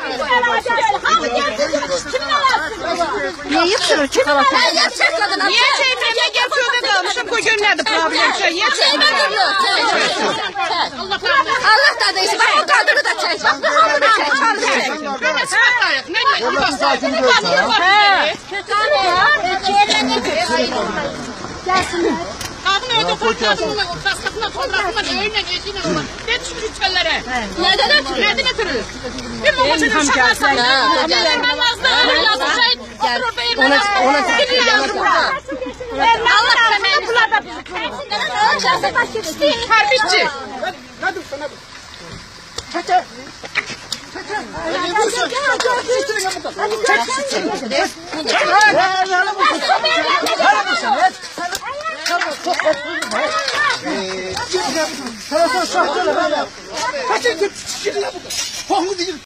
Niye yıksırır ki? Niye çeyfeye geçiyordu kalmışım? Bu günlerde problem şey. Niye çeyfeye? Allah da değilsin. Bak o kadını da çek. Bak bu kadını da çek. Çaldı çek. Oradan sakin görsen. Kadın evde korkmasınlar, kastasına, toprağına, öğünle, eşiyle olur. Ne düşmüş küçüklere? Neden ötürü? Neden ötürü? Bir babacının şakasına. Ben azdan yazdım şey. Oturur beğenmeden. Biri yazdım burada. Allah temelini burada bizi. Harbitçi. Hadi sana. Çete. Hadi